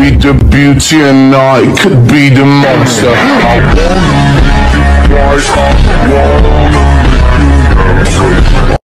be the beauty and I could be the monster. I wanna make you cry,